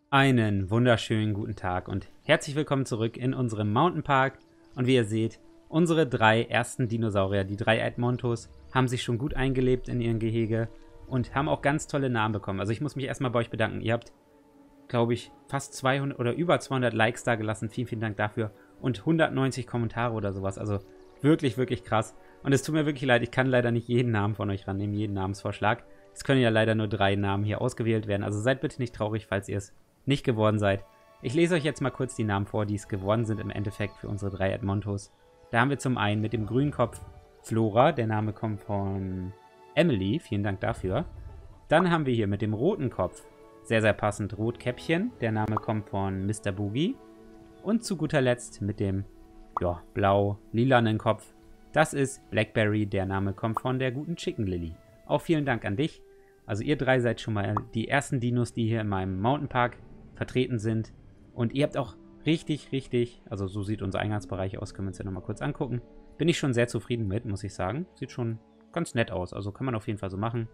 Einen wunderschönen guten Tag und herzlich willkommen zurück in unserem Mountainpark. Und wie ihr seht, unsere drei ersten Dinosaurier, die drei Edmontos, haben sich schon gut eingelebt in ihren Gehege und haben auch ganz tolle Namen bekommen. Also ich muss mich erstmal bei euch bedanken. Ihr habt, glaube ich, fast 200 oder über 200 Likes da gelassen. Vielen, vielen Dank dafür. Und 190 Kommentare oder sowas. Also wirklich, wirklich krass. Und es tut mir wirklich leid, ich kann leider nicht jeden Namen von euch rannehmen, jeden Namensvorschlag. Es können ja leider nur 3 Namen hier ausgewählt werden. Also seid bitte nicht traurig, falls ihr es nicht geworden seid. Ich lese euch jetzt mal kurz die Namen vor, die es geworden sind im Endeffekt für unsere 3 Edmontos. Da haben wir zum einen mit dem grünen Kopf Flora, der Name kommt von Emily, vielen Dank dafür. Dann haben wir hier mit dem roten Kopf, sehr, sehr passend, Rotkäppchen, der Name kommt von Mr. Boogie. Und zu guter Letzt mit dem, ja, blau-lilanen Kopf, das ist Blackberry, der Name kommt von der guten Chicken Lily. Auch vielen Dank an dich. Also ihr drei seid schon mal die ersten Dinos, die hier in meinem Mountainpark vertreten sind. Und ihr habt auch richtig, also so sieht unser Eingangsbereich aus, können wir uns ja nochmal kurz angucken. Bin ich schon sehr zufrieden mit, muss ich sagen. Sieht schon ganz nett aus, also kann man auf jeden Fall so machen.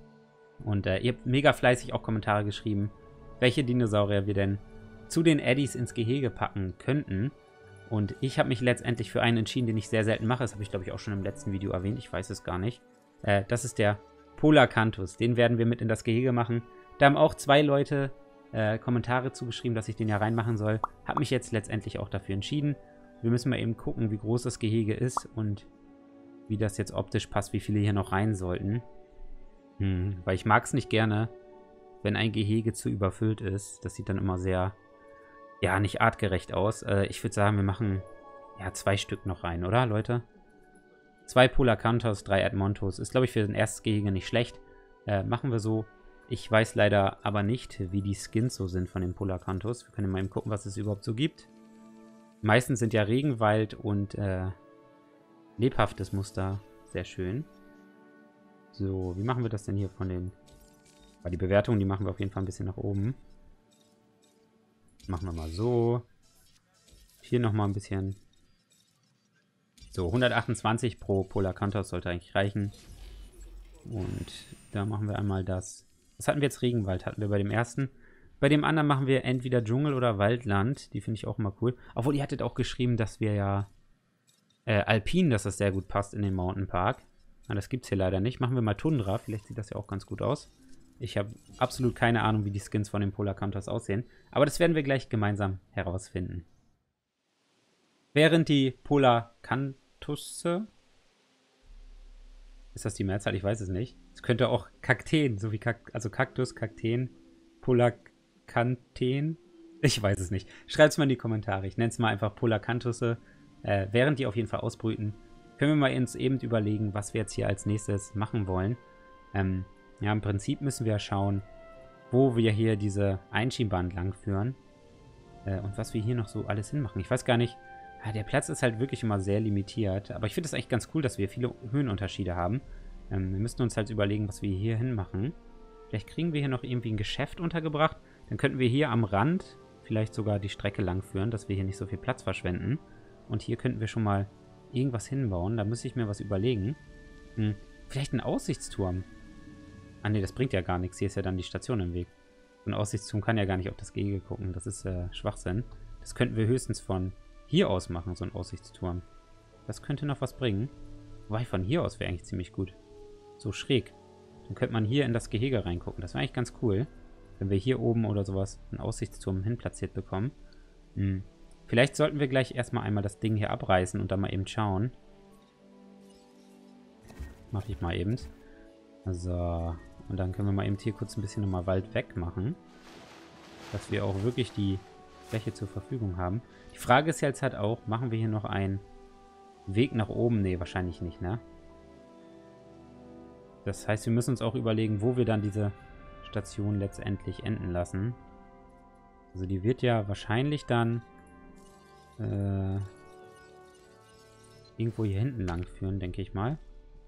Und ihr habt mega fleißig auch Kommentare geschrieben, welche Dinosaurier wir denn zu den Eddies ins Gehege packen könnten. Und ich habe mich letztendlich für einen entschieden, den ich sehr selten mache. Das habe ich, glaube ich, auch schon im letzten Video erwähnt. Ich weiß es gar nicht. Das ist der Polarcanthus. Den werden wir mit in das Gehege machen. Da haben auch 2 Leute Kommentare zugeschrieben, dass ich den ja reinmachen soll. Habe mich jetzt letztendlich auch dafür entschieden. Wir müssen mal eben gucken, wie groß das Gehege ist und wie das jetzt optisch passt, wie viele hier noch rein sollten. Weil ich mag es nicht gerne, wenn ein Gehege zu überfüllt ist. Das sieht dann immer sehr, ja, nicht artgerecht aus. Ich würde sagen, wir machen ja 2 Stück noch rein, oder, Leute? 2 Polarcanthus, 3 Edmontos. Ist, glaube ich, für ein erstes Gehege nicht schlecht. Machen wir so. Ich weiß leider aber nicht, wie die Skins so sind von den Polarcanthus. Wir können mal eben gucken, was es überhaupt so gibt. Meistens sind ja Regenwald und lebhaftes Muster sehr schön. So, wie machen wir das denn hier von den... Weil die Bewertung, die machen wir auf jeden Fall ein bisschen nach oben. Machen wir mal so. Hier nochmal ein bisschen. So, 128 pro Polarcanthus sollte eigentlich reichen. Und da machen wir einmal das. Was hatten wir jetzt? Regenwald hatten wir bei dem ersten. Bei dem anderen machen wir entweder Dschungel oder Waldland. Die finde ich auch immer cool. Obwohl, ihr hattet auch geschrieben, dass wir ja Alpin, dass das sehr gut passt in den Mountainpark. Na, das gibt es hier leider nicht. Machen wir mal Tundra. Vielleicht sieht das ja auch ganz gut aus. Ich habe absolut keine Ahnung, wie die Skins von den Polarcanthus aussehen. Aber das werden wir gleich gemeinsam herausfinden. Während die Polarcanthusse... Ist das die Mehrzahl? Ich weiß es nicht. Es könnte auch Kakteen, so wie also Kaktus, Kakteen, Polarkanteen. Ich weiß es nicht. Schreibt es mal in die Kommentare. Ich nenne es mal einfach Polarcanthusse. Während die auf jeden Fall ausbrüten, können wir mal uns eben überlegen, was wir jetzt hier als nächstes machen wollen. Ja, im Prinzip müssen wir schauen, wo wir hier diese Einschienbahn langführen. Und was wir hier noch so alles hinmachen. Ich weiß gar nicht. Ja, der Platz ist halt wirklich immer sehr limitiert. Aber ich finde es eigentlich ganz cool, dass wir viele Höhenunterschiede haben. Wir müssten uns halt überlegen, was wir hier hinmachen. Vielleicht kriegen wir hier noch irgendwie ein Geschäft untergebracht. Dann könnten wir hier am Rand vielleicht sogar die Strecke langführen, dass wir hier nicht so viel Platz verschwenden. Und hier könnten wir schon mal irgendwas hinbauen. Da müsste ich mir was überlegen. Vielleicht ein Aussichtsturm. Ah ne, das bringt ja gar nichts. Hier ist ja dann die Station im Weg. So ein Aussichtsturm kann ja gar nicht auf das Gehege gucken. Das ist Schwachsinn. Das könnten wir höchstens von hier aus machen, so ein Aussichtsturm. Das könnte noch was bringen. Wobei von hier aus wäre eigentlich ziemlich gut. So schräg. Dann könnte man hier in das Gehege reingucken. Das wäre eigentlich ganz cool, wenn wir hier oben oder sowas einen Aussichtsturm hinplatziert bekommen. Vielleicht sollten wir gleich erstmal einmal das Ding hier abreißen und dann mal eben schauen. Mache ich mal eben. So. Und dann können wir mal eben hier kurz ein bisschen nochmal Wald wegmachen. Dass wir auch wirklich die Fläche zur Verfügung haben. Die Frage ist jetzt halt auch, machen wir hier noch einen Weg nach oben? Nee, wahrscheinlich nicht, ne? Das heißt, wir müssen uns auch überlegen, wo wir dann diese Station letztendlich enden lassen. Also die wird ja wahrscheinlich dann irgendwo hier hinten lang führen, denke ich mal.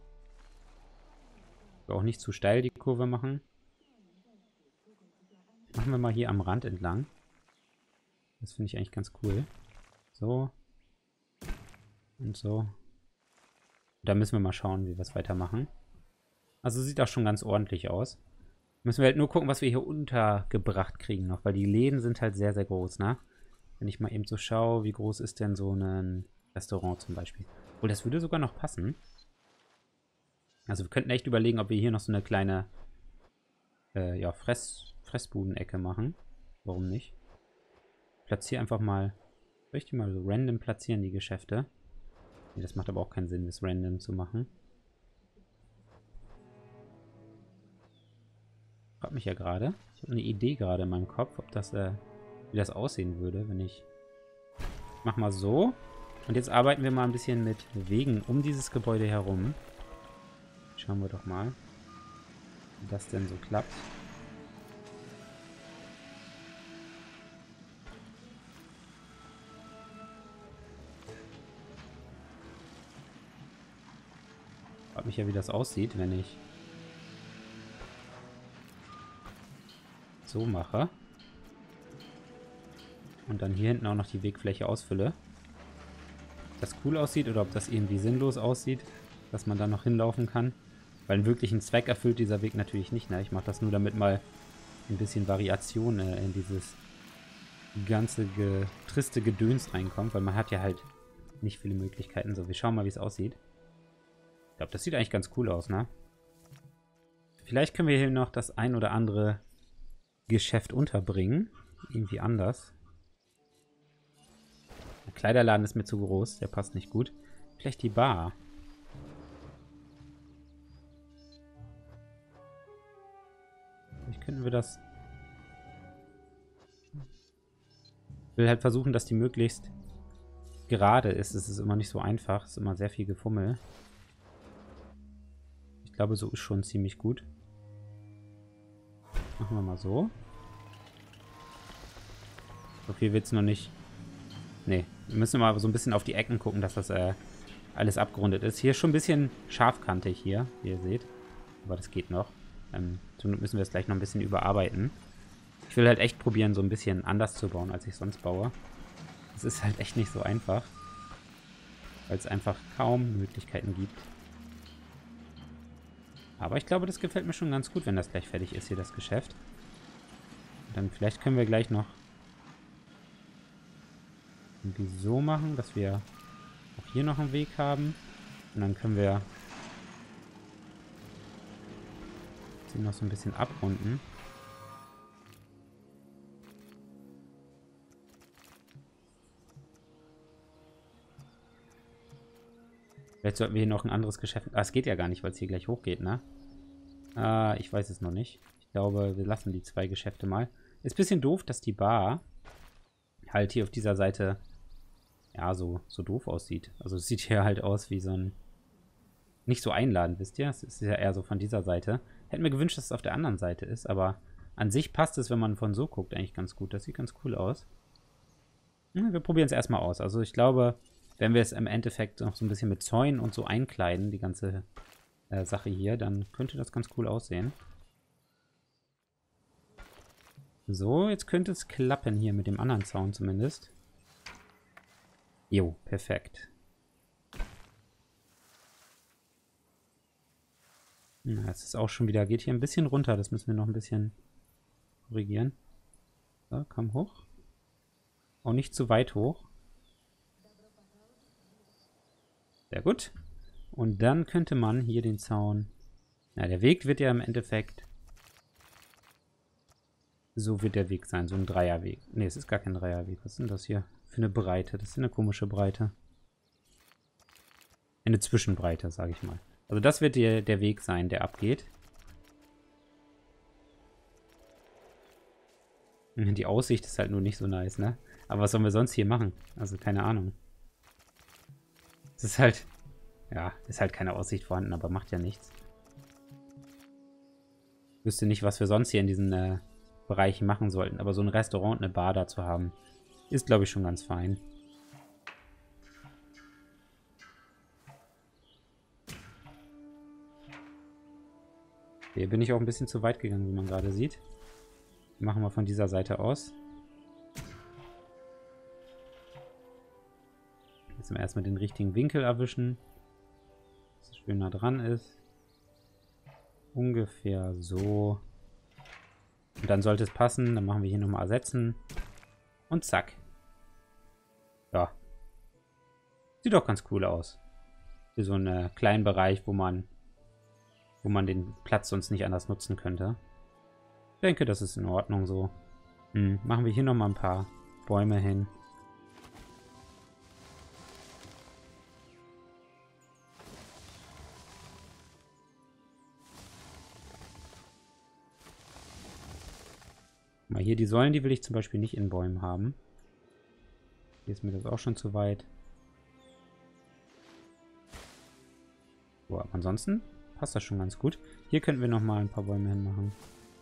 Auch nicht zu steil die Kurve machen. Machen wir mal hier am Rand entlang. Das finde ich eigentlich ganz cool. So. Und so. Da müssen wir mal schauen, wie wir es weitermachen. Also sieht auch schon ganz ordentlich aus. Müssen wir halt nur gucken, was wir hier untergebracht kriegen noch, weil die Läden sind halt sehr, sehr groß, ne? Wenn ich mal eben so schaue, wie groß ist denn so ein Restaurant zum Beispiel? Obwohl, das würde sogar noch passen. Also wir könnten echt überlegen, ob wir hier noch so eine kleine ja, Fressbuden-Ecke machen. Warum nicht? Platziere einfach mal. Soll ich die mal so random platzieren, die Geschäfte? Nee, das macht aber auch keinen Sinn, das random zu machen. Ich frage mich ja gerade. Ich habe eine Idee gerade in meinem Kopf, ob das, wie das aussehen würde, wenn ich. Ich mach mal so. Und jetzt arbeiten wir mal ein bisschen mit Wegen um dieses Gebäude herum. Schauen wir doch mal, wie das denn so klappt. Ich frage mich ja, wie das aussieht, wenn ich so mache. Und dann hier hinten auch noch die Wegfläche ausfülle. Ob das cool aussieht oder ob das irgendwie sinnlos aussieht, dass man da noch hinlaufen kann. Weil einen wirklichen Zweck erfüllt dieser Weg natürlich nicht. Ne? Ich mache das nur, damit mal ein bisschen Variation in dieses ganze triste Gedöns reinkommt. Weil man hat ja halt nicht viele Möglichkeiten. So, wir schauen mal, wie es aussieht. Ich glaube, das sieht eigentlich ganz cool aus, ne? Vielleicht können wir hier noch das ein oder andere Geschäft unterbringen. Irgendwie anders. Der Kleiderladen ist mir zu groß. Der passt nicht gut. Vielleicht die Bar. Vielleicht könnten wir das... Ich will halt versuchen, dass die möglichst gerade ist. Es ist immer nicht so einfach. Es ist immer sehr viel Gefummel. Ich glaube, so ist schon ziemlich gut. Machen wir mal so. So viel wird es noch nicht. Ne, wir müssen mal so ein bisschen auf die Ecken gucken, dass das alles abgerundet ist. Hier ist schon ein bisschen scharfkantig hier, wie ihr seht. Aber das geht noch. Somit müssen wir es gleich noch ein bisschen überarbeiten. Ich will halt echt probieren, so ein bisschen anders zu bauen, als ich sonst baue. Es ist halt echt nicht so einfach. Weil es einfach kaum Möglichkeiten gibt. Aber ich glaube, das gefällt mir schon ganz gut, wenn das gleich fertig ist, hier das Geschäft. Und dann vielleicht können wir gleich noch irgendwie so machen, dass wir auch hier noch einen Weg haben. Und dann können wir sie noch so ein bisschen abrunden. Vielleicht sollten wir hier noch ein anderes Geschäft... Ah, es geht ja gar nicht, weil es hier gleich hochgeht, ne? Ich weiß es noch nicht. Ich glaube, wir lassen die 2 Geschäfte mal. Ist ein bisschen doof, dass die Bar halt hier auf dieser Seite ja, so doof aussieht. Also es sieht hier halt aus wie so ein... Nicht so einladend, wisst ihr? Es ist ja eher so von dieser Seite. Hätte mir gewünscht, dass es auf der anderen Seite ist, aber an sich passt es, wenn man von so guckt, eigentlich ganz gut. Das sieht ganz cool aus. Wir probieren es erstmal aus. Also ich glaube, wenn wir es im Endeffekt noch so ein bisschen mit Zäunen und so einkleiden, die ganze Sache hier, dann könnte das ganz cool aussehen. So, jetzt könnte es klappen hier mit dem anderen Zaun zumindest. Jo, perfekt. Na, es ist auch schon wieder, geht hier ein bisschen runter. Das müssen wir noch ein bisschen korrigieren. So, komm hoch. Auch nicht zu weit hoch. Sehr gut. Und dann könnte man hier den Zaun... Ja, der Weg wird ja im Endeffekt... So wird der Weg sein, so ein Dreierweg. Ne, es ist gar kein Dreierweg. Was ist denn das hier für eine Breite? Das ist eine komische Breite. Eine Zwischenbreite, sage ich mal. Also das wird der Weg sein, der abgeht. Die Aussicht ist halt nur nicht so nice, ne? Aber was sollen wir sonst hier machen? Also keine Ahnung. Es ist halt... Ja, ist halt keine Aussicht vorhanden, aber macht ja nichts. Ich wüsste nicht, was wir sonst hier in diesen Bereichen machen sollten. Aber so ein Restaurant und eine Bar da zu haben, ist, glaube ich, schon ganz fein. Hier bin ich auch ein bisschen zu weit gegangen, wie man gerade sieht. Machen wir von dieser Seite aus. Jetzt müssen wir erstmal den richtigen Winkel erwischen. Dass es schön nah dran ist. Ungefähr so. Und dann sollte es passen. Dann machen wir hier nochmal ersetzen. Und zack. Ja. Sieht doch ganz cool aus. Für so einen kleinen Bereich, wo man den Platz sonst nicht anders nutzen könnte. Ich denke, das ist in Ordnung so. Machen wir hier nochmal ein paar Bäume hin. Mal hier die Säulen, die will ich zum Beispiel nicht in Bäumen haben. Hier ist mir das auch schon zu weit. So, aber ansonsten passt das schon ganz gut. Hier könnten wir nochmal ein paar Bäume hinmachen.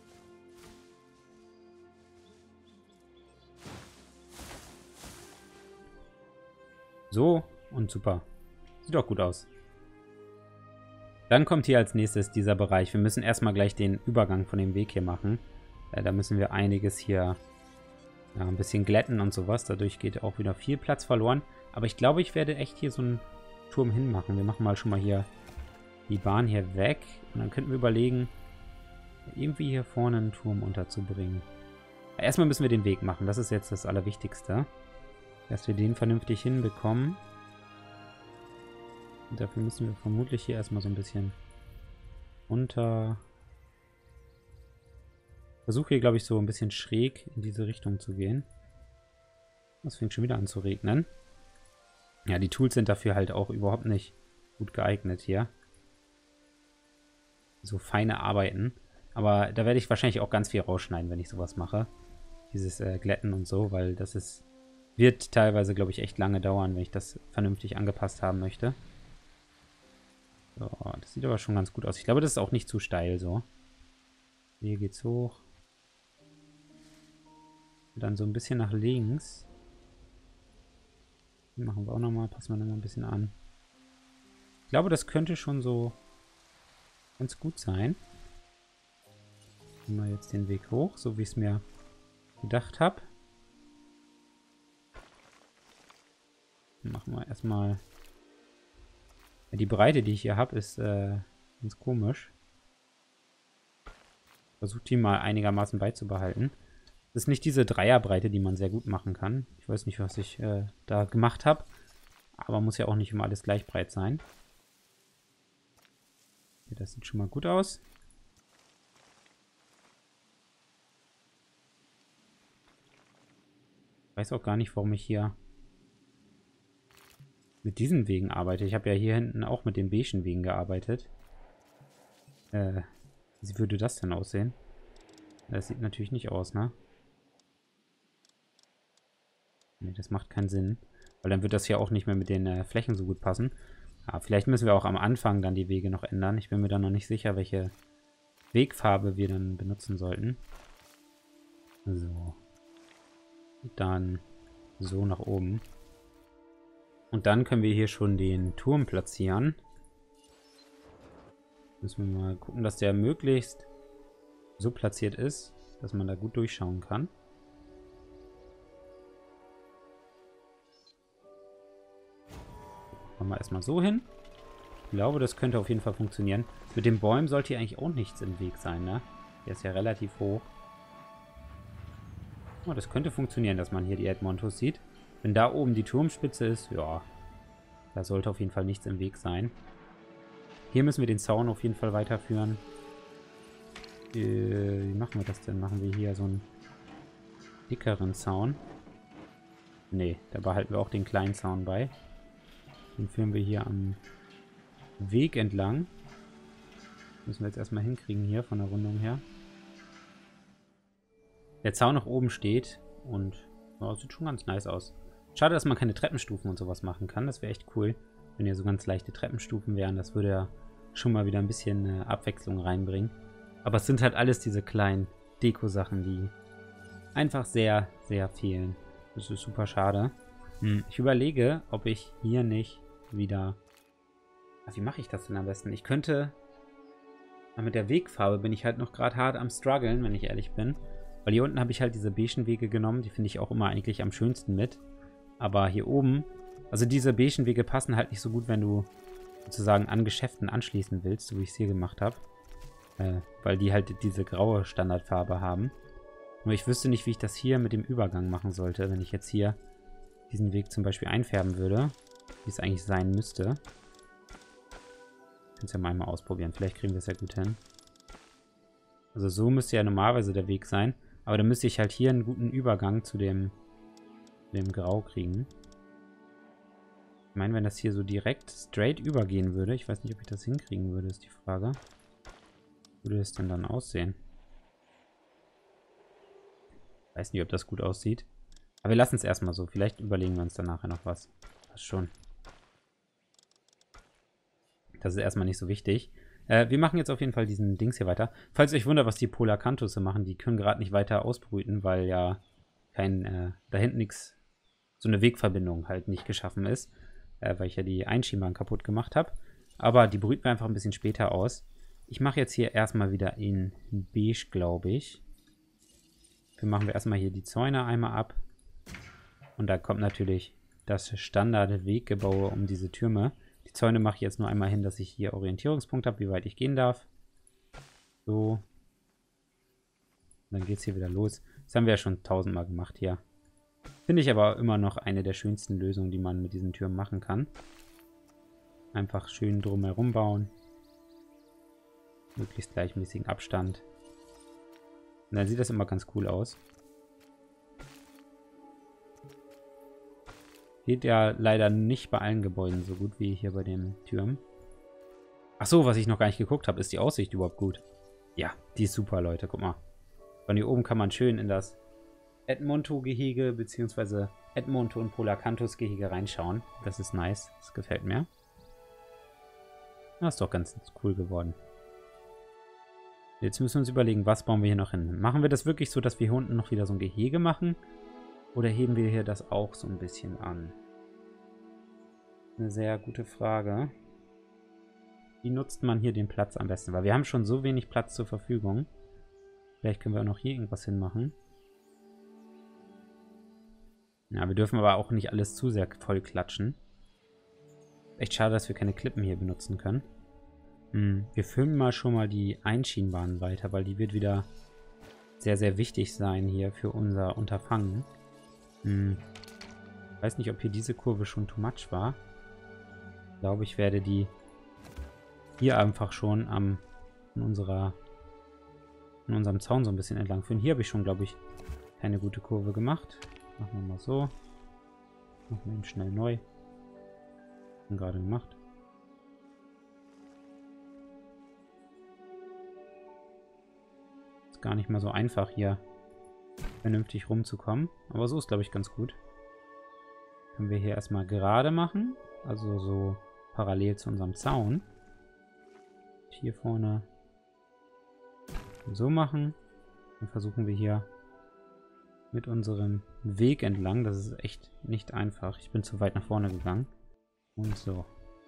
So und super. Sieht auch gut aus. Dann kommt hier als nächstes dieser Bereich. Wir müssen erstmal gleich den Übergang von dem Weg hier machen. Da müssen wir einiges hier ein bisschen glätten und sowas. Dadurch geht auch wieder viel Platz verloren. Aber ich glaube, ich werde echt hier so einen Turm hinmachen. Wir machen mal schon mal hier die Bahn hier weg. Und dann könnten wir überlegen, irgendwie hier vorne einen Turm unterzubringen. Erstmal müssen wir den Weg machen. Das ist jetzt das Allerwichtigste. Dass wir den vernünftig hinbekommen. Und dafür müssen wir vermutlich hier erstmal so ein bisschen runter. Versuche hier, glaube ich, so ein bisschen schräg in diese Richtung zu gehen. Das fängt schon wieder an zu regnen. Ja, die Tools sind dafür halt auch überhaupt nicht gut geeignet hier. So feine Arbeiten. Aber da werde ich wahrscheinlich auch ganz viel rausschneiden, wenn ich sowas mache. Dieses Glätten und so, weil das wird teilweise, glaube ich, echt lange dauern, wenn ich das vernünftig angepasst haben möchte. So, das sieht aber schon ganz gut aus. Ich glaube, das ist auch nicht zu steil so. Hier geht's hoch. Und dann so ein bisschen nach links. Hier machen wir auch nochmal, passen wir nochmal ein bisschen an. Ich glaube, das könnte schon so ganz gut sein. Nehmen wir jetzt den Weg hoch, so wie ich es mir gedacht habe. Machen wir erstmal. Ja, die Breite, die ich hier habe, ist ganz komisch. Versucht die mal einigermaßen beizubehalten. Das ist nicht diese Dreierbreite, die man sehr gut machen kann. Ich weiß nicht, was ich da gemacht habe. Aber muss ja auch nicht immer alles gleich breit sein. Okay, das sieht schon mal gut aus. Ich weiß auch gar nicht, warum ich hier mit diesen Wegen arbeite. Ich habe ja hier hinten auch mit den beigen Wegen gearbeitet. Wie würde das denn aussehen? Das sieht natürlich nicht aus, ne? Ne, das macht keinen Sinn. Weil dann wird das ja auch nicht mehr mit den Flächen so gut passen. Ja, vielleicht müssen wir auch am Anfang dann die Wege noch ändern. Ich bin mir dann noch nicht sicher, welche Wegfarbe wir dann benutzen sollten. So. Und dann so nach oben. Und dann können wir hier schon den Turm platzieren. Müssen wir mal gucken, dass der möglichst so platziert ist, dass man da gut durchschauen kann. Machen wir erstmal so hin. Ich glaube, das könnte auf jeden Fall funktionieren. Mit den Bäumen sollte hier eigentlich auch nichts im Weg sein, ne? Der ist ja relativ hoch. Oh, das könnte funktionieren, dass man hier die Edmontos sieht. Wenn da oben die Turmspitze ist, ja, da sollte auf jeden Fall nichts im Weg sein. Hier müssen wir den Zaun auf jeden Fall weiterführen. Wie machen wir das denn? Machen wir hier so einen dickeren Zaun? Ne, da behalten wir auch den kleinen Zaun bei. Den führen wir hier am Weg entlang. Müssen wir jetzt erstmal hinkriegen hier von der Rundung her. Der Zaun nach oben steht und ja, sieht schon ganz nice aus. Schade, dass man keine Treppenstufen und sowas machen kann. Das wäre echt cool, wenn hier so ganz leichte Treppenstufen wären. Das würde ja schon mal wieder ein bisschen Abwechslung reinbringen. Aber es sind halt alles diese kleinen Deko-Sachen, die einfach sehr, sehr fehlen. Das ist super schade. Ich überlege, ob ich hier nicht wieder... Wie mache ich das denn am besten? Ich könnte... Mit der Wegfarbe bin ich halt noch gerade hart am struggeln, wenn ich ehrlich bin. Weil hier unten habe ich halt diese beigen Wege genommen. Die finde ich auch immer eigentlich am schönsten mit. Aber hier oben... Also diese beigen Wege passen halt nicht so gut, wenn du sozusagen an Geschäften anschließen willst, so wie ich es hier gemacht habe. Weil die halt diese graue Standardfarbe haben. Nur ich wüsste nicht, wie ich das hier mit dem Übergang machen sollte, wenn ich jetzt hier diesen Weg zum Beispiel einfärben würde, wie es eigentlich sein müsste. Ich kann es ja mal einmal ausprobieren. Vielleicht kriegen wir es ja gut hin. Also so müsste ja normalerweise der Weg sein. Aber dann müsste ich halt hier einen guten Übergang zu dem Grau kriegen. Ich meine, wenn das hier so direkt straight übergehen würde, ich weiß nicht, ob ich das hinkriegen würde, ist die Frage. Wie würde es denn dann aussehen? Ich weiß nicht, ob das gut aussieht. Aber wir lassen es erstmal so. Vielleicht überlegen wir uns dann nachher noch was. Das schon. Das ist erstmal nicht so wichtig. Wir machen jetzt auf jeden Fall diesen Dings hier weiter. Falls ihr euch wundert, was die Polarkantusse machen, die können gerade nicht weiter ausbrüten, weil ja da hinten nichts, so eine Wegverbindung halt nicht geschaffen ist. Weil ich ja die Einschienbahn kaputt gemacht habe. Aber die brüten wir einfach ein bisschen später aus. Ich mache jetzt hier erstmal wieder in beige, glaube ich. Dafür machen wir erstmal hier die Zäune einmal ab. Und da kommt natürlich das Standard-Weggebaue um diese Türme. Die Zäune mache ich jetzt nur einmal hin, dass ich hier Orientierungspunkt habe, wie weit ich gehen darf. So. Und dann geht es hier wieder los. Das haben wir ja schon 1000-mal gemacht hier. Finde ich aber immer noch eine der schönsten Lösungen, die man mit diesen Türmen machen kann. Einfach schön drumherum bauen. Möglichst gleichmäßigen Abstand. Und dann sieht das immer ganz cool aus. Geht ja leider nicht bei allen Gebäuden so gut wie hier bei den Türmen. Achso, was ich noch gar nicht geguckt habe, ist die Aussicht überhaupt gut? Ja, die ist super, Leute. Guck mal. Von hier oben kann man schön in das Edmonto-Gehege bzw. Edmonto- und Polarkantus-Gehege reinschauen. Das ist nice. Das gefällt mir. Das ist doch ganz cool geworden. Jetzt müssen wir uns überlegen, was bauen wir hier noch hin. Machen wir das wirklich so, dass wir hier unten noch wieder so ein Gehege machen? Oder heben wir hier das auch so ein bisschen an? Eine sehr gute Frage. Wie nutzt man hier den Platz am besten? Weil wir haben schon so wenig Platz zur Verfügung. Vielleicht können wir auch noch hier irgendwas hinmachen. Ja, wir dürfen aber auch nicht alles zu sehr voll klatschen. Echt schade, dass wir keine Klippen hier benutzen können. Wir filmen mal schon mal die Einschienbahn weiter, weil die wird wieder sehr, sehr wichtig sein hier für unser Unterfangen. Ich weiß nicht, ob hier diese Kurve schon too much war. Ich glaube, ich werde die hier einfach schon in unserem Zaun so ein bisschen entlang führen. Hier habe ich schon, glaube ich, keine gute Kurve gemacht. Machen wir mal so. Machen wir ihn schnell neu. Gerade gemacht. Ist gar nicht mal so einfach hier vernünftig rumzukommen. Aber so ist, glaube ich, ganz gut. Können wir hier erstmal gerade machen. Also so parallel zu unserem Zaun. Hier vorne so machen. Dann versuchen wir hier mit unserem Weg entlang. Das ist echt nicht einfach. Ich bin zu weit nach vorne gegangen. Und so.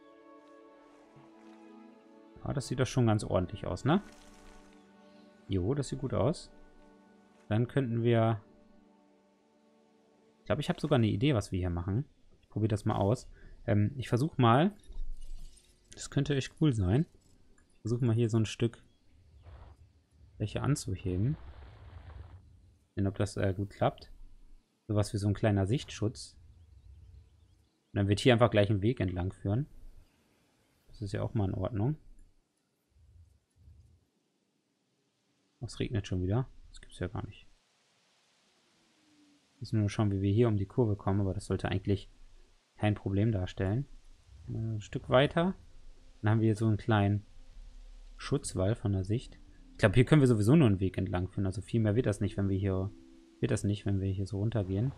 Ja, das sieht doch schon ganz ordentlich aus, ne? Jo, das sieht gut aus. Dann könnten wir... Ich glaube, ich habe sogar eine Idee, was wir hier machen. Ich probiere das mal aus. Ich versuche mal... Das könnte echt cool sein. Ich versuche mal hier so ein Stück Fläche anzuheben. Sehen, ob das gut klappt. Sowas wie so ein kleiner Sichtschutz. Und dann wird hier einfach gleich ein Weg entlang führen. Das ist ja auch mal in Ordnung. Es regnet schon wieder. Das gibt es ja gar nicht. Müssen nur schauen, wie wir hier um die Kurve kommen, aber das sollte eigentlich kein Problem darstellen. Ein Stück weiter. Dann haben wir hier so einen kleinen Schutzwall von der Sicht. Ich glaube, hier können wir sowieso nur einen Weg entlang führen. Also viel mehr wird das nicht, wenn wir hier so runtergehen.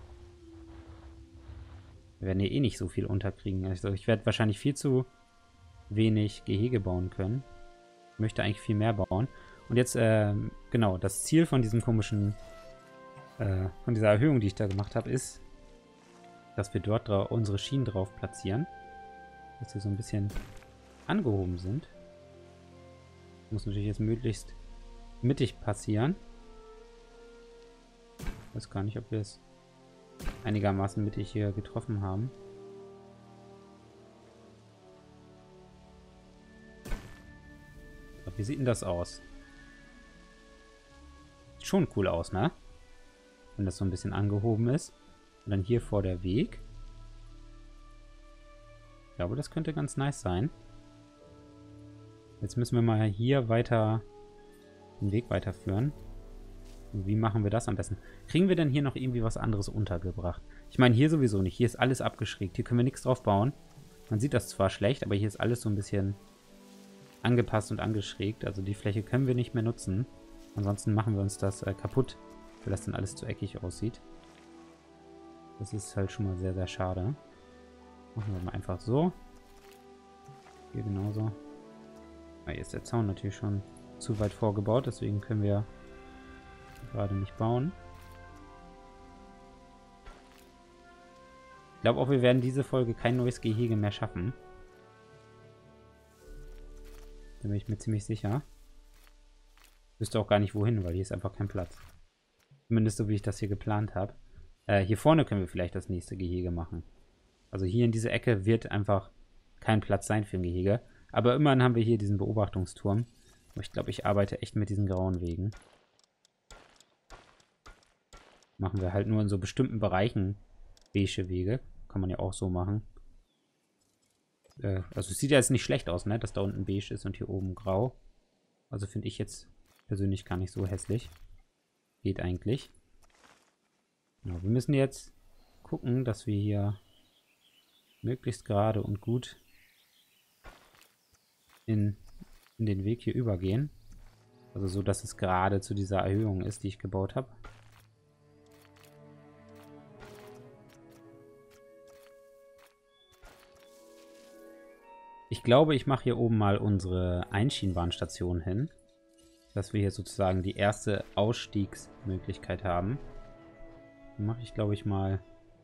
Wir werden hier eh nicht so viel unterkriegen. Also ich werde wahrscheinlich viel zu wenig Gehege bauen können. Ich möchte eigentlich viel mehr bauen. Und jetzt, genau, das Ziel von diesem komischen, von dieser Erhöhung, die ich da gemacht habe, ist, dass wir dort unsere Schienen drauf platzieren. Dass sie so ein bisschen angehoben sind. Muss natürlich jetzt möglichst mittig passieren. Ich weiß gar nicht, ob wir es einigermaßen mittig hier getroffen haben. So, wie sieht denn das aus? Sieht schon cool aus, ne? wenn das so ein bisschen angehoben ist. Und dann hier vor der Weg. Ich glaube, das könnte ganz nice sein. Jetzt müssen wir mal hier weiter den Weg weiterführen. Und wie machen wir das am besten? Kriegen wir denn hier noch irgendwie was anderes untergebracht? Ich meine, hier sowieso nicht. Hier ist alles abgeschrägt. Hier können wir nichts drauf bauen. Man sieht das zwar schlecht, aber hier ist alles so ein bisschen angepasst und angeschrägt. Also die Fläche können wir nicht mehr nutzen. Ansonsten machen wir uns das kaputt, weil das dann alles zu eckig aussieht. Das ist halt schon mal sehr, sehr schade. Machen wir mal einfach so. Hier genauso. Hier ist der Zaun natürlich schon zu weit vorgebaut, deswegen können wir gerade nicht bauen. Ich glaube auch, wir werden diese Folge kein neues Gehege mehr schaffen. Da bin ich mir ziemlich sicher. Ich wüsste auch gar nicht wohin, weil hier ist einfach kein Platz. Zumindest so, wie ich das hier geplant habe. Hier vorne können wir vielleicht das nächste Gehege machen. Also hier in dieser Ecke wird einfach kein Platz sein für ein Gehege. Aber immerhin haben wir hier diesen Beobachtungsturm. Aber ich glaube, ich arbeite echt mit diesen grauen Wegen. Machen wir halt nur in so bestimmten Bereichen beige Wege. Kann man ja auch so machen. Also es sieht ja jetzt nicht schlecht aus, ne? Dass da unten beige ist und hier oben grau. Also finde ich jetzt persönlich gar nicht so hässlich. Geht eigentlich. Genau, wir müssen jetzt gucken, dass wir hier möglichst gerade und gut in den Weg hier übergehen. Also so, dass es gerade zu dieser Erhöhung ist, die ich gebaut habe. Ich glaube, ich mache hier oben mal unsere Einschienenbahnstation hin. Dass wir hier sozusagen die erste Ausstiegsmöglichkeit haben. Dann mache ich, glaube ich, mal...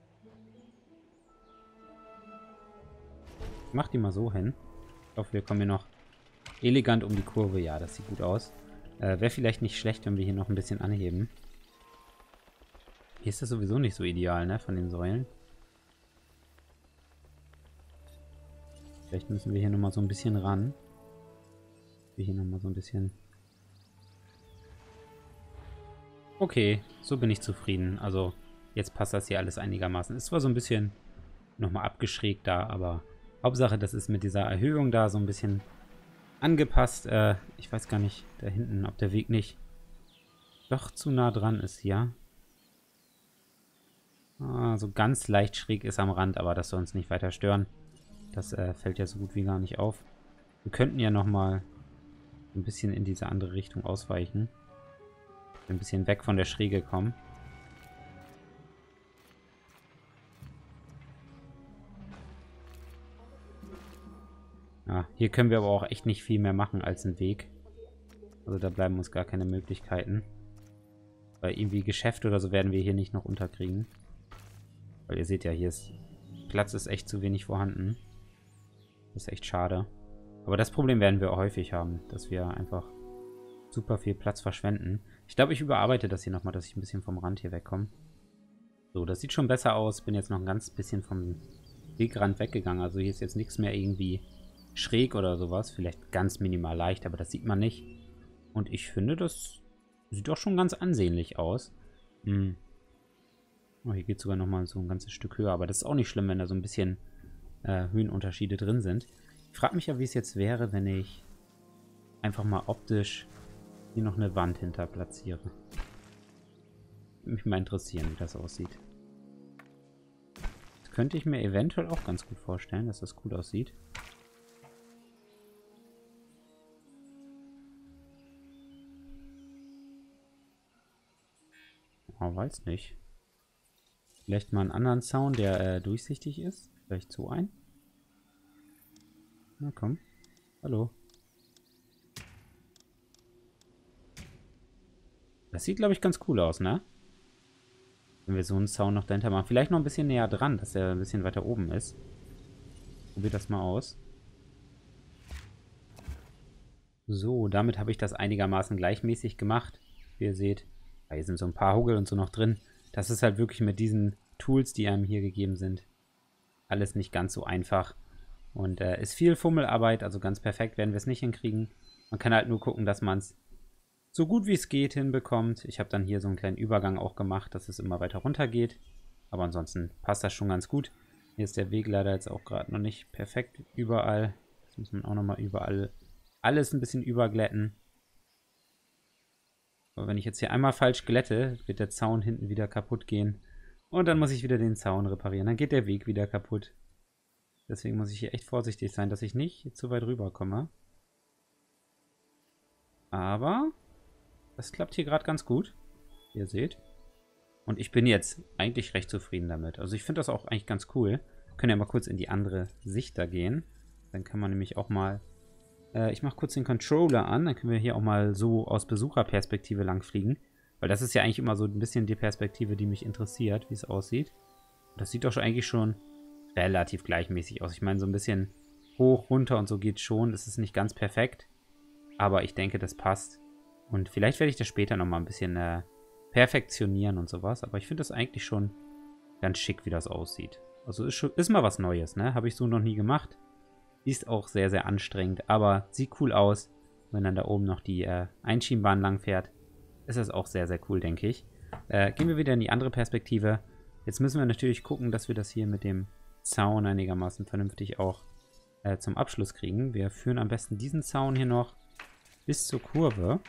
Ich mache die mal so hin. Ich hoffe, wir kommen hier noch elegant um die Kurve. Ja, das sieht gut aus. Wäre vielleicht nicht schlecht, wenn wir hier noch ein bisschen anheben. Hier ist das sowieso nicht so ideal, ne, von den Säulen. Vielleicht müssen wir hier nochmal so ein bisschen ran. Wir hier nochmal so ein bisschen... Okay, so bin ich zufrieden. Also, jetzt passt das hier alles einigermaßen. Ist zwar so ein bisschen nochmal abgeschrägt da, aber Hauptsache, das ist mit dieser Erhöhung da so ein bisschen angepasst. Ich weiß gar nicht, da hinten, ob der Weg nicht doch zu nah dran ist hier. So ganz leicht schräg ist am Rand, aber das soll uns nicht weiter stören. Das fällt ja so gut wie gar nicht auf. Wir könnten ja nochmal ein bisschen in diese andere Richtung ausweichen. Ein bisschen weg von der Schräge kommen. Ja, hier können wir aber auch echt nicht viel mehr machen als einen Weg. Also da bleiben uns gar keine Möglichkeiten. Weil irgendwie Geschäfte oder so werden wir hier nicht noch unterkriegen. Weil ihr seht ja, hier ist Platz ist echt zu wenig vorhanden. Das ist echt schade. Aber das Problem werden wir auch häufig haben, dass wir einfach super viel Platz verschwenden. Ich glaube, ich überarbeite das hier nochmal, dass ich ein bisschen vom Rand hier wegkomme. So, das sieht schon besser aus. Bin jetzt noch ein ganz bisschen vom Wegrand weggegangen. Also hier ist jetzt nichts mehr irgendwie schräg oder sowas. Vielleicht ganz minimal leicht, aber das sieht man nicht. Und ich finde, das sieht doch schon ganz ansehnlich aus. Oh, hier geht es sogar nochmal so ein ganzes Stück höher. Aber das ist auch nicht schlimm, wenn da so ein bisschen Höhenunterschiede drin sind. Ich frage mich ja, wie es jetzt wäre, wenn ich einfach mal optisch hier noch eine Wand hinter platziere. Würde mich mal interessieren, wie das aussieht. Das könnte ich mir eventuell auch ganz gut vorstellen, dass das gut aussieht. Oh, weiß nicht. Vielleicht mal einen anderen Zaun, der durchsichtig ist. Vielleicht so ein. Na komm. Hallo. Das sieht, glaube ich, ganz cool aus, ne? Wenn wir so einen Zaun noch dahinter machen. Vielleicht noch ein bisschen näher dran, dass der ein bisschen weiter oben ist. Probiert das mal aus. So, damit habe ich das einigermaßen gleichmäßig gemacht. Wie ihr seht, hier sind so ein paar Huggel und so noch drin. Das ist halt wirklich mit diesen Tools, die einem hier gegeben sind, alles nicht ganz so einfach. Und ist viel Fummelarbeit, also ganz perfekt werden wir es nicht hinkriegen. Man kann halt nur gucken, dass man es so gut wie es geht hinbekommt. Ich habe dann hier so einen kleinen Übergang auch gemacht, dass es immer weiter runter geht. Aber ansonsten passt das schon ganz gut. Hier ist der Weg leider jetzt auch gerade noch nicht perfekt überall. Das muss man auch nochmal überall alles ein bisschen überglätten. Aber wenn ich jetzt hier einmal falsch glätte, wird der Zaun hinten wieder kaputt gehen. Und dann muss ich wieder den Zaun reparieren. Dann geht der Weg wieder kaputt. Deswegen muss ich hier echt vorsichtig sein, dass ich nicht zu weit rüber komme. Aber das klappt hier gerade ganz gut, wie ihr seht. Und ich bin jetzt eigentlich recht zufrieden damit. Also ich finde das auch eigentlich ganz cool. Wir können ja mal kurz in die andere Sicht da gehen. Dann kann man nämlich auch mal... ich mache kurz den Controller an. Dann können wir hier auch mal so aus Besucherperspektive langfliegen. Weil das ist ja eigentlich immer so ein bisschen die Perspektive, die mich interessiert, wie es aussieht. Das sieht doch eigentlich schon relativ gleichmäßig aus. Ich meine, so ein bisschen hoch, runter und so geht schon. Es ist nicht ganz perfekt. Aber ich denke, das passt. Und vielleicht werde ich das später nochmal ein bisschen perfektionieren und sowas. Aber ich finde das eigentlich schon ganz schick, wie das aussieht. Also ist mal was Neues, ne? Habe ich so noch nie gemacht. Ist auch sehr, sehr anstrengend. Aber sieht cool aus. Wenn dann da oben noch die Einschienenbahn lang fährt, ist das auch sehr, sehr cool, denke ich. Gehen wir wieder in die andere Perspektive. Jetzt müssen wir natürlich gucken, dass wir das hier mit dem Zaun einigermaßen vernünftig auch zum Abschluss kriegen. Wir führen am besten diesen Zaun hier noch bis zur Kurve.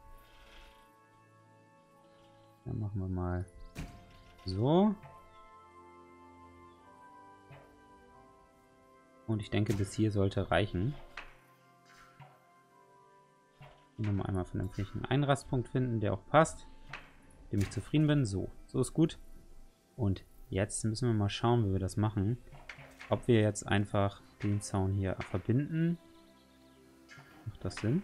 Dann machen wir mal so. Und ich denke, bis hier sollte reichen. Hier nochmal einmal vernünftig einen Einrastpunkt finden, der auch passt. Mit dem ich zufrieden bin. So ist gut. Und jetzt müssen wir mal schauen, wie wir das machen. Ob wir jetzt einfach den Zaun hier verbinden. Macht das Sinn?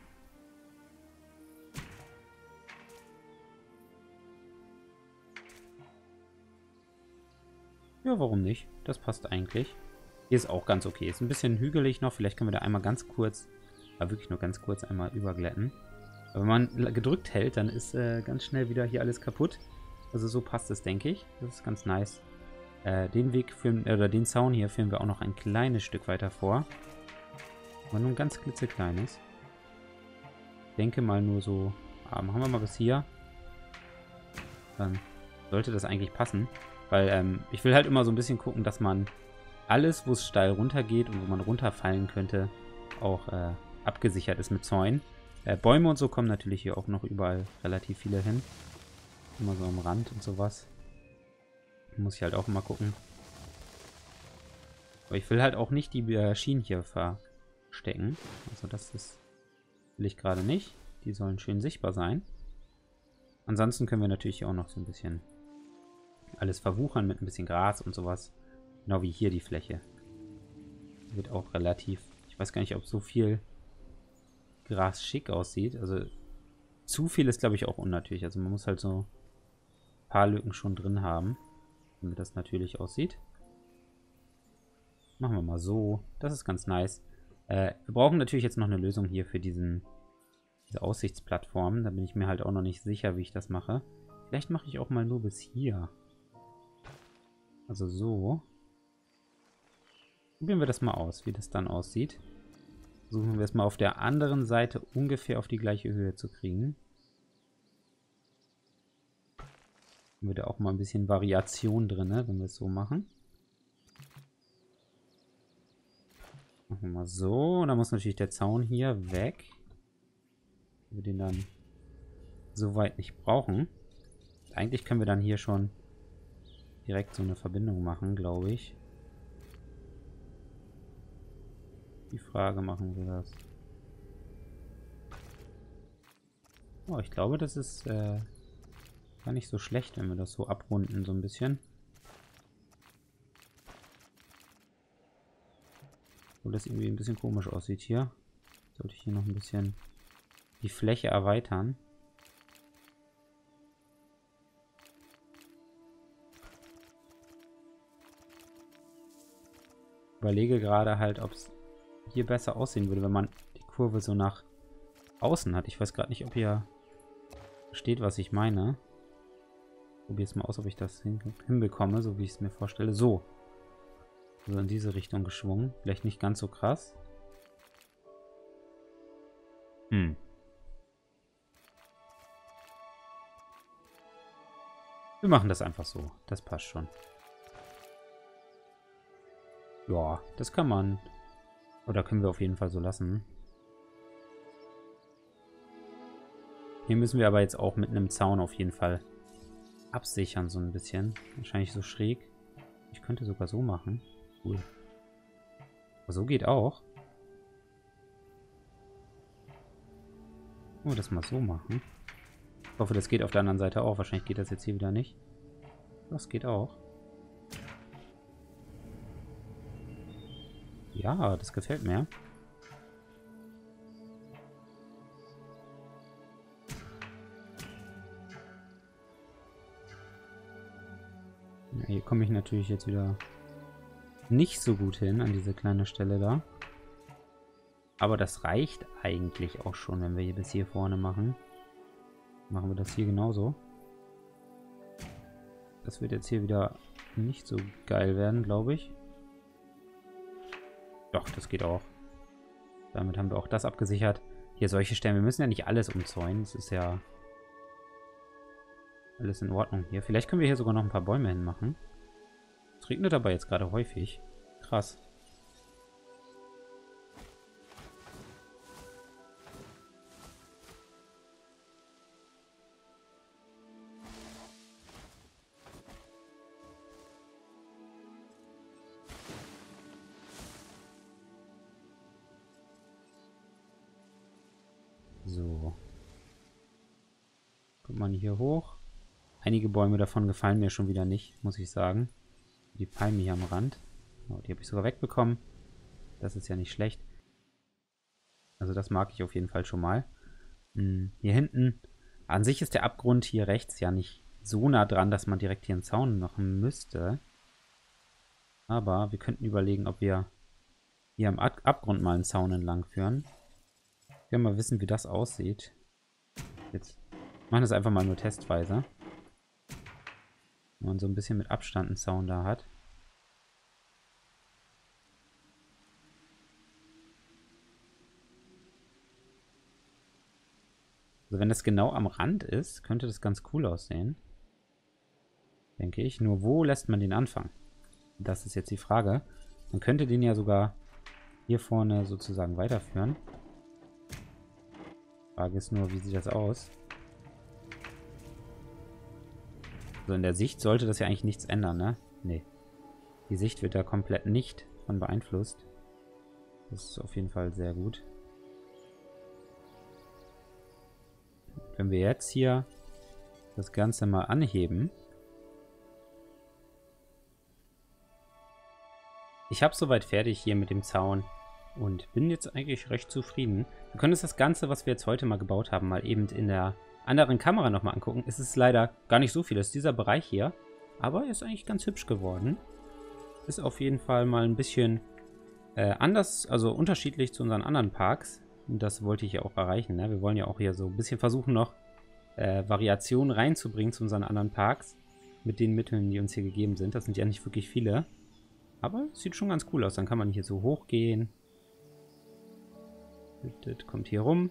Ja, warum nicht? Das passt eigentlich. Hier ist auch ganz okay. Ist ein bisschen hügelig noch. Vielleicht können wir da einmal ganz kurz, aber wirklich nur ganz kurz einmal überglätten. Aber wenn man gedrückt hält, dann ist ganz schnell wieder hier alles kaputt. Also so passt es, denke ich. Das ist ganz nice. Den Weg führen, oder den Zaun hier führen wir auch noch ein kleines Stück weiter vor. Aber nur ein ganz klitzekleines. Ich denke mal nur so, machen wir mal bis hier. Dann sollte das eigentlich passen. Weil ich will halt immer so ein bisschen gucken, dass man alles, wo es steil runtergeht und wo man runterfallen könnte, auch abgesichert ist mit Zäunen. Bäume und so kommen natürlich hier auch noch überall relativ viele hin. Immer so am Rand und sowas. Muss ich halt auch immer gucken. Aber ich will halt auch nicht die Schienen hier verstecken. Also das will ich gerade nicht. Die sollen schön sichtbar sein. Ansonsten können wir natürlich hier auch noch so ein bisschen alles verwuchern mit ein bisschen Gras und sowas. Genau wie hier die Fläche. Wird auch relativ... Ich weiß gar nicht, ob so viel Gras schick aussieht. Also zu viel ist, glaube ich, auch unnatürlich. Also man muss halt so ein paar Lücken schon drin haben, damit das natürlich aussieht. Machen wir mal so. Das ist ganz nice. Wir brauchen natürlich jetzt noch eine Lösung hier für diese Aussichtsplattform. Da bin ich mir halt auch noch nicht sicher, wie ich das mache. Vielleicht mache ich auch mal nur bis hier. Also so. Probieren wir das mal aus, wie das dann aussieht. Versuchen wir es mal auf der anderen Seite ungefähr auf die gleiche Höhe zu kriegen. Dann wird ja auch mal ein bisschen Variation drin, ne, wenn wir es so machen. Machen wir mal so. Und dann muss natürlich der Zaun hier weg. Wir den dann so weit nicht brauchen. Eigentlich können wir dann hier schon direkt so eine Verbindung machen, glaube ich. Die Frage, machen wir das? Oh, ich glaube, das ist gar nicht so schlecht, wenn wir das so abrunden, so ein bisschen. Obwohl das irgendwie ein bisschen komisch aussieht hier. Sollte ich hier noch ein bisschen die Fläche erweitern. Ich überlege gerade halt, ob es hier besser aussehen würde, wenn man die Kurve so nach außen hat. Ich weiß gerade nicht, ob ihr versteht, was ich meine. Probiere es mal aus, ob ich das hinbekomme, so wie ich es mir vorstelle. So. So in diese Richtung geschwungen. Vielleicht nicht ganz so krass. Wir machen das einfach so. Das passt schon. Ja, das kann man. Oder können wir auf jeden Fall so lassen. Hier müssen wir aber jetzt auch mit einem Zaun auf jeden Fall absichern, so ein bisschen. Wahrscheinlich so schräg. Ich könnte sogar so machen. Cool. Aber so geht auch. Oh, das mal so machen. Ich hoffe, das geht auf der anderen Seite auch. Wahrscheinlich geht das jetzt hier wieder nicht. Das geht auch. Ja, das gefällt mir. Ja, hier komme ich natürlich jetzt wieder nicht so gut hin an diese kleine Stelle da. Aber das reicht eigentlich auch schon, wenn wir hier bis hier vorne machen. Machen wir das hier genauso. Das wird jetzt hier wieder nicht so geil werden, glaube ich. Doch, das geht auch. Damit haben wir auch das abgesichert. Hier solche Stellen. Wir müssen ja nicht alles umzäunen. Das ist ja alles in Ordnung hier. Vielleicht können wir hier sogar noch ein paar Bäume hinmachen. Es regnet aber jetzt gerade häufig. Krass. So. Kommt man hier hoch. Einige Bäume davon gefallen mir schon wieder nicht, muss ich sagen. Die Palme hier am Rand. Oh, die habe ich sogar wegbekommen. Das ist ja nicht schlecht. Also das mag ich auf jeden Fall schon mal. Hier hinten. An sich ist der Abgrund hier rechts ja nicht so nah dran, dass man direkt hier einen Zaun machen müsste. Aber wir könnten überlegen, ob wir hier am Abgrund mal einen Zaun entlang führen. Wir mal wissen, wie das aussieht. Jetzt machen wir das einfach mal nur testweise. Wenn man so ein bisschen mit Abstand einen Zaun da hat. Also wenn das genau am Rand ist, könnte das ganz cool aussehen. Denke ich. Nur wo lässt man den anfangen? Das ist jetzt die Frage. Man könnte den ja sogar hier vorne sozusagen weiterführen. Frage ist nur, wie sieht das aus? So, in der Sicht sollte das ja eigentlich nichts ändern, ne? Nee. Die Sicht wird da komplett nicht von beeinflusst. Das ist auf jeden Fall sehr gut. Wenn wir jetzt hier das Ganze mal anheben. Ich habe soweit fertig hier mit dem Zaun und bin jetzt eigentlich recht zufrieden. Wir können uns das Ganze, was wir jetzt heute mal gebaut haben, mal eben in der anderen Kamera nochmal angucken. Es ist leider gar nicht so viel, das ist dieser Bereich hier. Aber ist eigentlich ganz hübsch geworden. Ist auf jeden Fall mal ein bisschen anders, also unterschiedlich zu unseren anderen Parks. Und das wollte ich ja auch erreichen. Ne? Wir wollen ja auch hier so ein bisschen versuchen, noch Variationen reinzubringen zu unseren anderen Parks. Mit den Mitteln, die uns hier gegeben sind. Das sind ja nicht wirklich viele. Aber es sieht schon ganz cool aus. Dann kann man hier so hochgehen. Das kommt hier rum.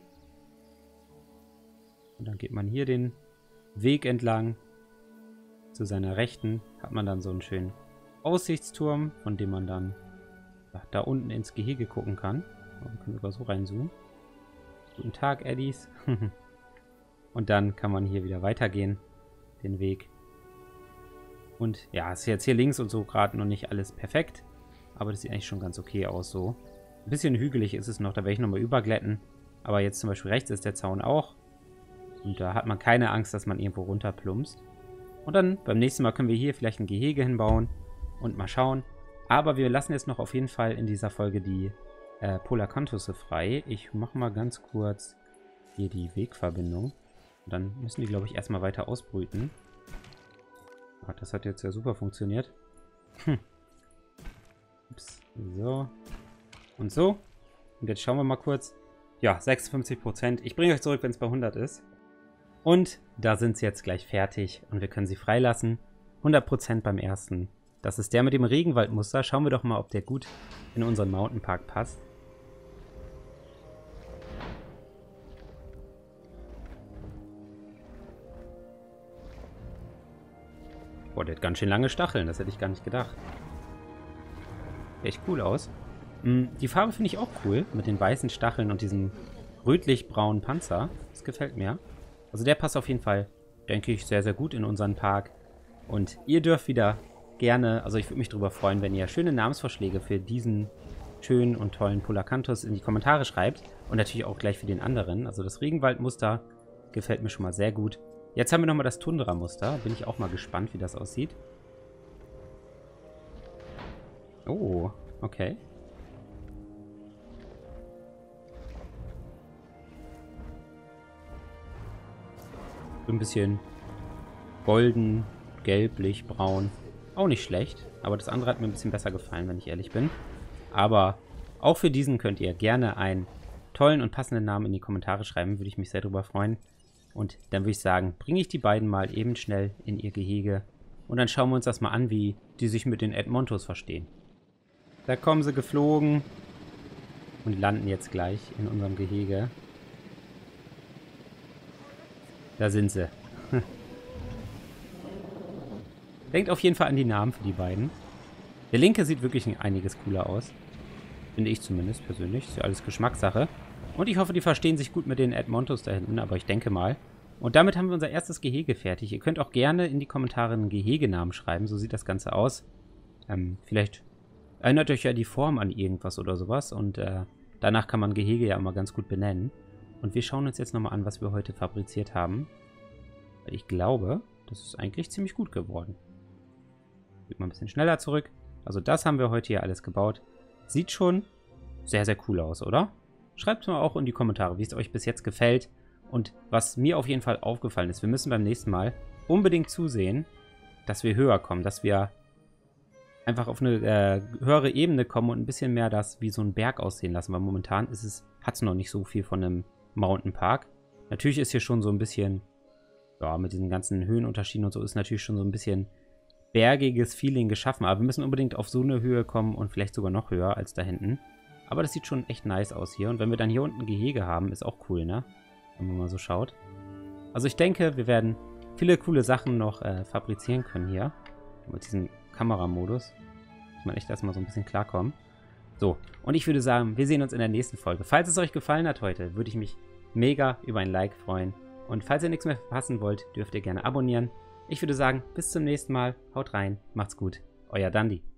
Und dann geht man hier den Weg entlang. Zu seiner Rechten hat man dann so einen schönen Aussichtsturm, von dem man dann da unten ins Gehege gucken kann. Wir können sogar so reinzoomen. Guten Tag, Eddies. Und dann kann man hier wieder weitergehen, den Weg. Und ja, ist jetzt hier links und so gerade noch nicht alles perfekt. Aber das sieht eigentlich schon ganz okay aus so. Ein bisschen hügelig ist es noch, da werde ich nochmal überglätten. Aber jetzt zum Beispiel rechts ist der Zaun auch. Und da hat man keine Angst, dass man irgendwo runterplumpst. Und dann beim nächsten Mal können wir hier vielleicht ein Gehege hinbauen und mal schauen. Aber wir lassen jetzt noch auf jeden Fall in dieser Folge die Polarkantusse frei. Ich mache mal ganz kurz hier die Wegverbindung. Und dann müssen die, glaube ich, erstmal weiter ausbrüten. Ach, das hat jetzt ja super funktioniert. Ups. So. Und so. Und jetzt schauen wir mal kurz. Ja, 56%. Ich bringe euch zurück, wenn es bei 100 ist. Und da sind sie jetzt gleich fertig. Und wir können sie freilassen. 100% beim ersten. Das ist der mit dem Regenwaldmuster. Schauen wir doch mal, ob der gut in unseren Mountainpark passt. Boah, der hat ganz schön lange Stacheln. Das hätte ich gar nicht gedacht. Sieht echt cool aus. Die Farbe finde ich auch cool. Mit den weißen Stacheln und diesem rötlich-braunen Panzer. Das gefällt mir. Also der passt auf jeden Fall, denke ich, sehr, sehr gut in unseren Park. Und ihr dürft wieder gerne, also ich würde mich darüber freuen, wenn ihr schöne Namensvorschläge für diesen schönen und tollen Poulacanthus in die Kommentare schreibt. Und natürlich auch gleich für den anderen. Also das Regenwaldmuster gefällt mir schon mal sehr gut. Jetzt haben wir nochmal das Tundra-Muster. Bin ich auch mal gespannt, wie das aussieht. Oh, okay. So ein bisschen golden, gelblich, braun. Auch nicht schlecht. Aber das andere hat mir ein bisschen besser gefallen, wenn ich ehrlich bin. Aber auch für diesen könnt ihr gerne einen tollen und passenden Namen in die Kommentare schreiben. Würde ich mich sehr darüber freuen. Und dann würde ich sagen, bringe ich die beiden mal eben schnell in ihr Gehege. Und dann schauen wir uns das mal an, wie die sich mit den Edmontos verstehen. Da kommen sie geflogen. Und landen jetzt gleich in unserem Gehege. Da sind sie. Denkt auf jeden Fall an die Namen für die beiden. Der linke sieht wirklich einiges cooler aus. Finde ich zumindest persönlich. Ist ja alles Geschmackssache. Und ich hoffe, die verstehen sich gut mit den Edmontos da hinten, aber ich denke mal. Und damit haben wir unser erstes Gehege fertig. Ihr könnt auch gerne in die Kommentare einen Gehegenamen schreiben. So sieht das Ganze aus. Vielleicht erinnert euch ja die Form an irgendwas oder sowas. Und danach kann man Gehege ja immer ganz gut benennen. Und wir schauen uns jetzt nochmal an, was wir heute fabriziert haben. Weil ich glaube, das ist eigentlich ziemlich gut geworden. Geht mal ein bisschen schneller zurück. Also das haben wir heute hier alles gebaut. Sieht schon sehr, sehr cool aus, oder? Schreibt mal auch in die Kommentare, wie es euch bis jetzt gefällt. Und was mir auf jeden Fall aufgefallen ist, wir müssen beim nächsten Mal unbedingt zusehen, dass wir höher kommen. Dass wir einfach auf eine höhere Ebene kommen und ein bisschen mehr das wie so ein Berg aussehen lassen. Weil momentan hat es noch nicht so viel von einem Mountainpark. Natürlich ist hier schon so ein bisschen, ja, mit diesen ganzen Höhenunterschieden und so ist natürlich schon so ein bisschen bergiges Feeling geschaffen. Aber wir müssen unbedingt auf so eine Höhe kommen und vielleicht sogar noch höher als da hinten. Aber das sieht schon echt nice aus hier. Und wenn wir dann hier unten ein Gehege haben, ist auch cool, ne? Wenn man mal so schaut. Also ich denke, wir werden viele coole Sachen noch fabrizieren können hier. Mit diesem Kameramodus. Muss man echt erstmal so ein bisschen klarkommen. So, und ich würde sagen, wir sehen uns in der nächsten Folge. Falls es euch gefallen hat heute, würde ich mich mega über ein Like freuen. Und falls ihr nichts mehr verpassen wollt, dürft ihr gerne abonnieren. Ich würde sagen, bis zum nächsten Mal. Haut rein, macht's gut. Euer Dandi.